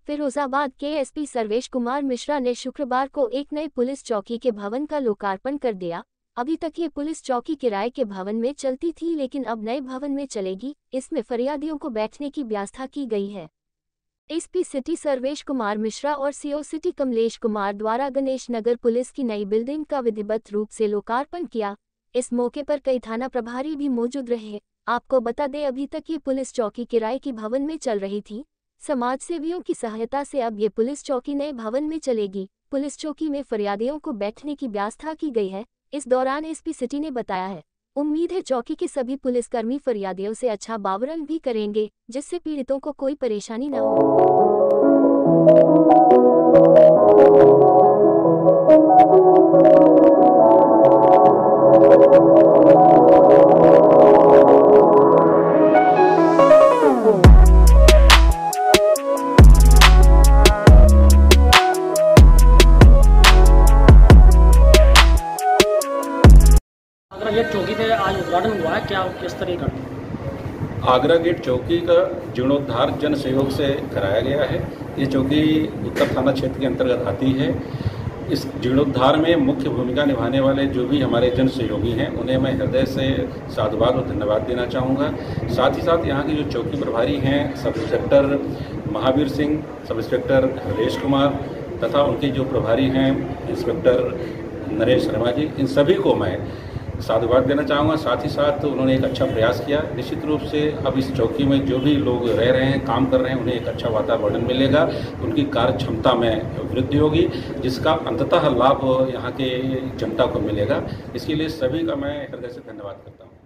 फिरोजाबाद के एसपी सर्वेश कुमार मिश्रा ने शुक्रवार को एक नए पुलिस चौकी के भवन का लोकार्पण कर दिया। अभी तक ये पुलिस चौकी किराए के भवन में चलती थी, लेकिन अब नए भवन में चलेगी। इसमें फरियादियों को बैठने की व्यवस्था की गई है। एसपी सिटी सर्वेश कुमार मिश्रा और सीओ सिटी कमलेश कुमार द्वारा गणेश नगर पुलिस की नई बिल्डिंग का विधिवत रूप से लोकार्पण किया। इस मौके पर कई थाना प्रभारी भी मौजूद रहे। आपको बता दें, अभी तक ये पुलिस चौकी किराए की भवन में चल रही थी। समाज सेवियों की सहायता से अब ये पुलिस चौकी नए भवन में चलेगी। पुलिस चौकी में फरियादियों को बैठने की व्यवस्था की गई है। इस दौरान एसपी सिटी ने बताया है, उम्मीद है चौकी के सभी पुलिसकर्मी फरियादियों से अच्छा बावरण भी करेंगे, जिससे पीड़ितों को कोई परेशानी न हो। आगरा गेट चौकी पे आज उद्घाटन हुआ है, क्या किस तरह का? आगरा गेट चौकी का जीर्णोद्धार जन सहयोग से कराया गया है। ये चौकी उत्तर थाना क्षेत्र के अंतर्गत आती है। इस जीर्णोद्धार में मुख्य भूमिका निभाने वाले जो भी हमारे जन सहयोगी हैं, उन्हें मैं हृदय से साधुवाद और धन्यवाद देना चाहूँगा। साथ ही साथ यहाँ के जो चौकी प्रभारी हैं, sub inspector Mahavir Singh, sub inspector हरलेश Kumar तथा उनके जो प्रभारी हैं इंस्पेक्टर नरेश शर्मा जी, इन सभी को मैं साधुवाद देना चाहूँगा। साथ ही साथ उन्होंने एक अच्छा प्रयास किया। निश्चित रूप से अब इस चौकी में जो भी लोग रह रहे हैं, काम कर रहे हैं, उन्हें एक अच्छा वातावरण मिलेगा, उनकी कार्य क्षमता में वृद्धि होगी, जिसका अंततः लाभ यहाँ के जनता को मिलेगा। इसके लिए सभी का मैं हृदय से धन्यवाद करता हूँ।